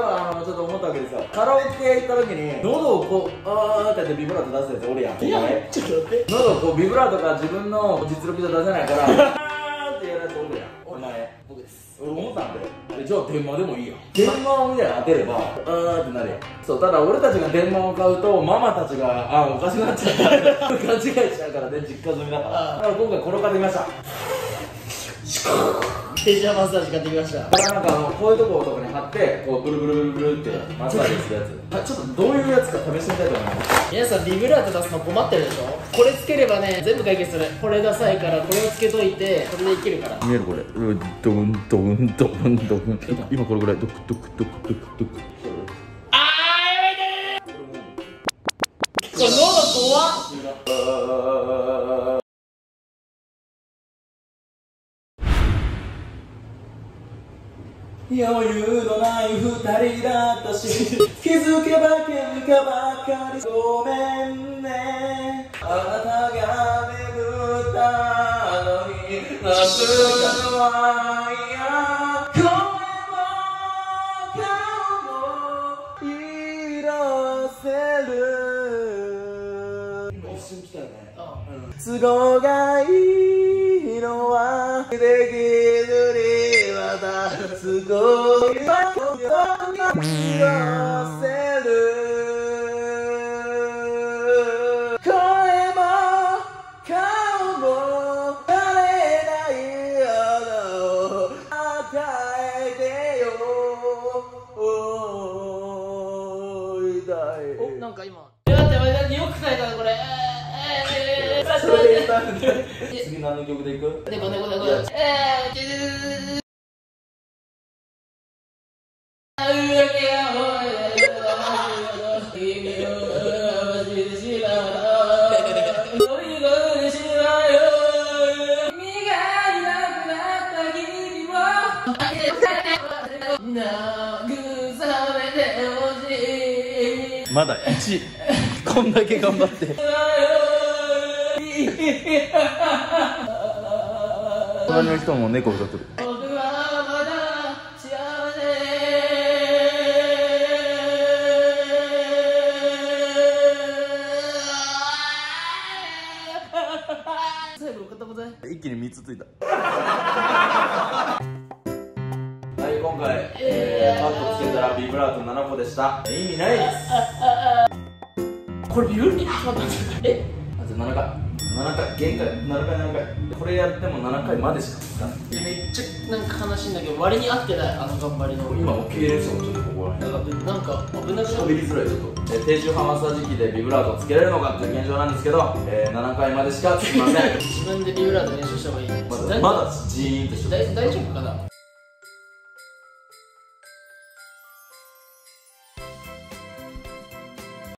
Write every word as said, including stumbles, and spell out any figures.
はあのちょっと思ったわけですよ。カラオケ行った時に喉をこうあーってやってビブラート出すやつおるやん。いやちょっと待って、喉をこうビブラートが自分の実力じゃ出せないからあーってやるやつおるやん。お前僕です。俺思ったんで、でじゃあ電話でもいいやん。電話みたいなの当てればあーってなるやん。そう、ただ俺たちが電話を買うとママたちがあーおかしくなっちゃうから勘違いしちゃうからね、実家住みだからだから今回これを買ってきました。 ページャーマッサージ買ってきました。 これはなんかあのこういうところとかに貼ってこうブルブルブルブルってマッサージするやつ。ちょっとどういうやつか試してみたいと思います。 皆さんビブラート出すの困ってるでしょ。これつければね全部解決する。これダサいからこれをつけといてこれでいけるから。 見えるこれ。うんドンドンドンドン。今これぐらいドクドクドクドクドク。 あーやめてー。これ喉怖っ。 余裕のない二人だったし気づけば喧嘩ばかり。ごめんねあなたが眠ったのに夏の愛や声も顔も色あせる。今一瞬来たよね。都合がいいのはできずにまたすごいわ言わせる。声も顔も枯れない花を与えてよ。 お、なんか今待って待ってよくないからこれ。 次何の曲でいく？ 猫猫猫。えー。 まだいちこんだけ頑張って隣の人も猫歌ってる。 最後の片言一気にみっつついた。はい、今回、えー、パッとつけたらビブラートななこでした。意味ないです。 これビブラートちょっと待ってえあとななかいななかい限界ななかいななかいこれやってもななかいまでしかつかない。 めっちゃなんか悲しいんだけど割に合ってないあの頑張りの。 今もう経営者もちょっとここら辺なんか危なく喋りづらい。ちょっと、えー、低周波マッサージ機でビブラートをつけれるのかっていう現状なんですけど、えー、ななかいまでしかつきません。 自分でビブラート練習した方がいいね。 まだまだジーンとして大大丈夫かな。